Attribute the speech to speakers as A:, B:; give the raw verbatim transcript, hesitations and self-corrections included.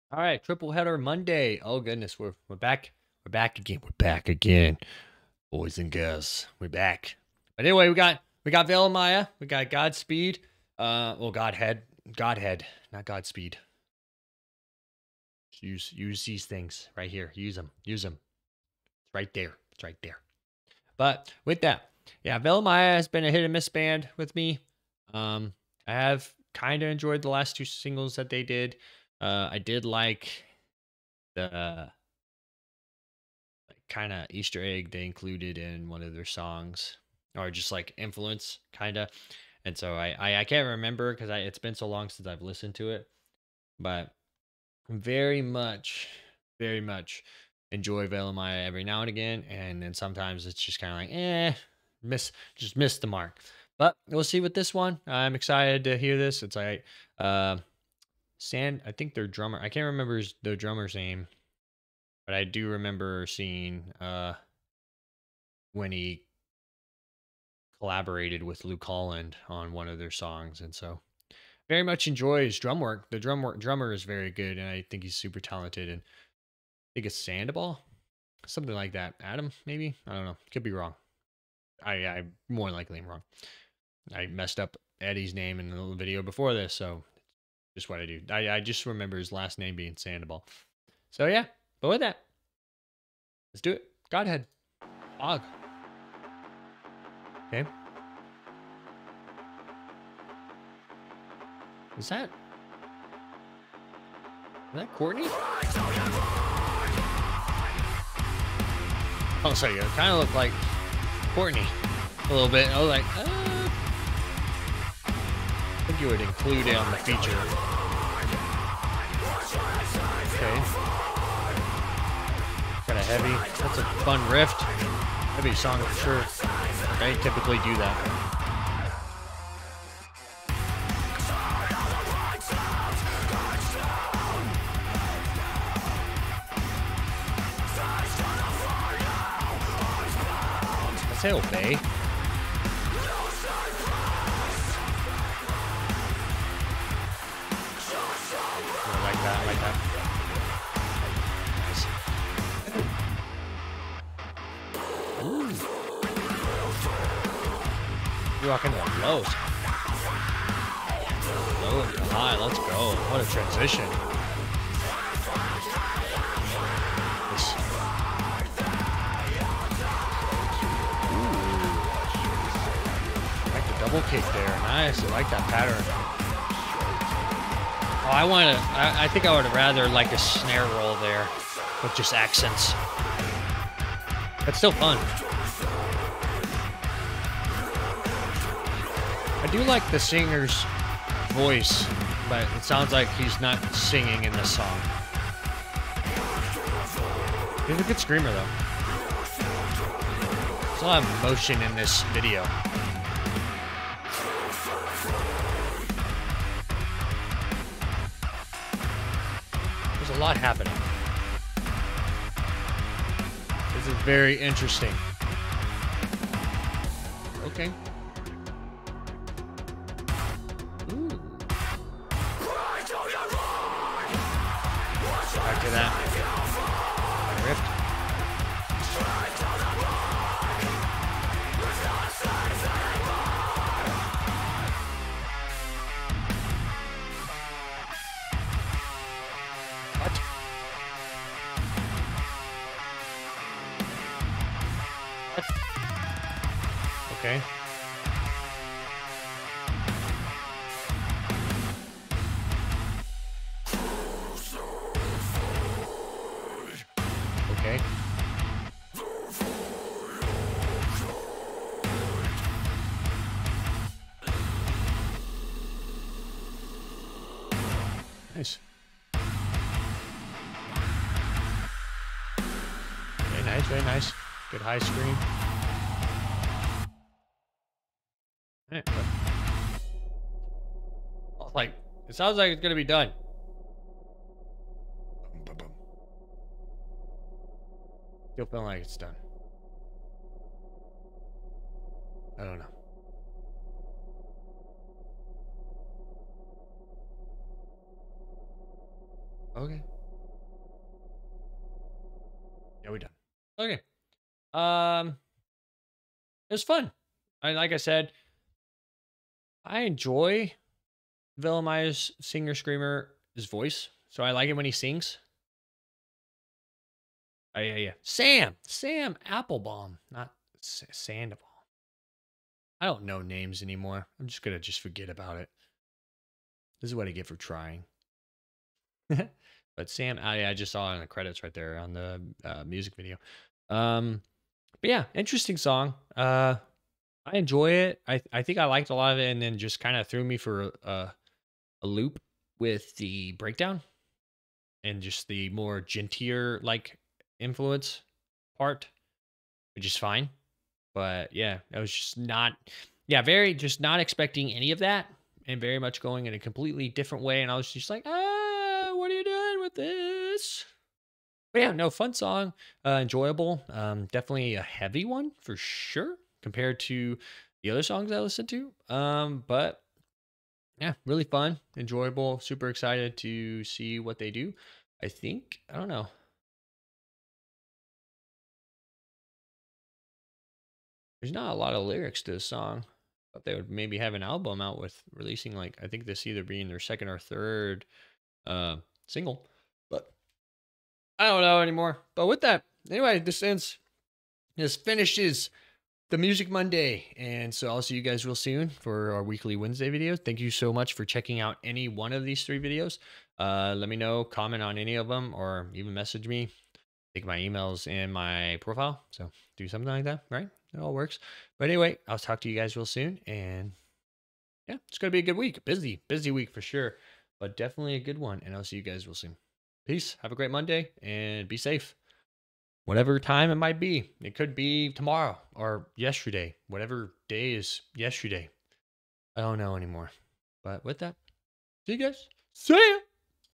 A: All right, triple header Monday. Oh goodness, we're we're back. We're back again. We're back again, boys and girls. We're back. But anyway, we got we got Veil Maya. We got Godspeed. Uh, well, Godhead, Godhead, not Godspeed. Use use these things right here. Use them. Use them. It's right there. It's right there. But with that, yeah, Veil Maya has been a hit and miss band with me. Um, I have kind of enjoyed the last two singles that they did. Uh, I did like the like kind of Easter egg they included in one of their songs, or just like influence, kind of. And so I I, I can't remember because I it's been so long since I've listened to it, but very much, very much enjoy Velemaya every now and again, and then sometimes it's just kind of like eh, miss just miss the mark. But we'll see with this one. I'm excited to hear this. It's like uh, Sand. I think their drummer. I can't remember his, the drummer's name, but I do remember seeing uh when he collaborated with Luke Holland on one of their songs, and so very much enjoy his drum work. The drum work drummer is very good, and I think he's super talented. And I think it's Sandoval, something like that. Adam, maybe I don't know. Could be wrong. I I more likely am wrong. I messed up Eddie's name in the video before this, so just what I do. I I just remember his last name being Sandoval. So yeah, but with that, let's do it. Godhead, Og. Okay. Is that is that Courtney? Oh, sorry. It kind of looked like Courtney a little bit. I was like, uh, I think you would include it on the feature. Okay. Kind of heavy. That's a fun riff. Heavy song for sure. They typically do that. I say obey. I like that. I like that. Nice. Ooh. You walk into the lows. Low and high. Let's go. What a transition. Double kick there. Nice. I like that pattern. Oh, I want to. I, I think I would have rather like a snare roll there with just accents. That's still fun. I do like the singer's voice, but it sounds like he's not singing in this song. He's a good screamer, though. There's a lot of emotion in this video. A lot happening. This is very interesting. Okay. Ooh. Back to that. Ripped. Okay. Okay. Nice. Very nice, very nice. Good high screen. Right, but, like, it sounds like it's gonna be done. Still feeling like it's done. I don't know. Okay. Okay. Um, it was fun. I like I said, I enjoy Villamaya's singer screamer his voice, so I like it when he sings. Oh yeah, yeah. Sam, Sam Applebaum, not S- Sandoval. I don't know names anymore. I'm just gonna just forget about it. This is what I get for trying. But Sam, I, I just saw it in the credits right there on the uh, music video. Um, but yeah, interesting song. Uh, I enjoy it. I I think I liked a lot of it, and then just kind of threw me for a, a loop with the breakdown and just the more gentler like influence part, which is fine. But yeah, I was just not, yeah, very just not expecting any of that, and very much going in a completely different way. And I was just like, ah, what are you doing with this? But yeah, no, fun song, uh, enjoyable. Um, definitely a heavy one for sure compared to the other songs I listened to. Um, but yeah, really fun, enjoyable, super excited to see what they do. I think, I don't know. There's not a lot of lyrics to this song. But they would maybe have an album out with releasing like I think this either being their second or third uh single. But I don't know anymore. But with that, anyway, this ends this finishes the Music Monday. And so I'll see you guys real soon for our weekly Wednesday videos. Thank you so much for checking out any one of these three videos. Uh, let me know, comment on any of them, or even message me. I think my email's in my profile. So do something like that, right? It all works. But anyway, I'll talk to you guys real soon. And yeah, it's going to be a good week. Busy, busy week for sure. But definitely a good one. And I'll see you guys real soon. Peace. Have a great Monday and be safe. Whatever time it might be. It could be tomorrow or yesterday. Whatever day is yesterday. I don't know anymore. But with that, see you guys. See ya.